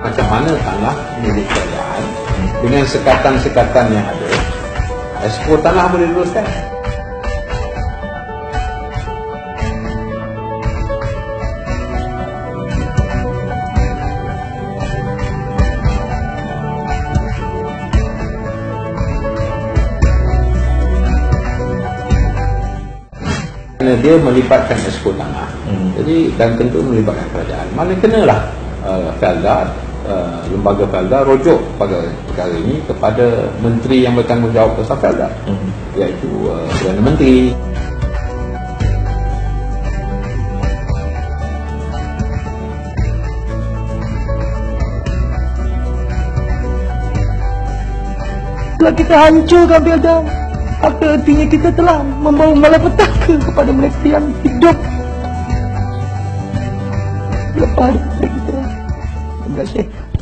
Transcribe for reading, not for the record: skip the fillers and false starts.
macam mana tanah milik kerajaan dengan sekatan-sekatan yang ada, ekspor tanah boleh diteruskan. Kerana dia melibatkan ekspor tanah, jadi dan tentu melibatkan kerajaan. Mana kenalah Felda, lembaga Felda rujuk perkara ini kepada menteri yang bertanggungjawab pasal Felda, iaitu Perdana Menteri. Telah kita hancurkan Felda, apa artinya kita telah membawa malapetaka kepada mereka yang hidup lepas daripada kita. Terima kasih.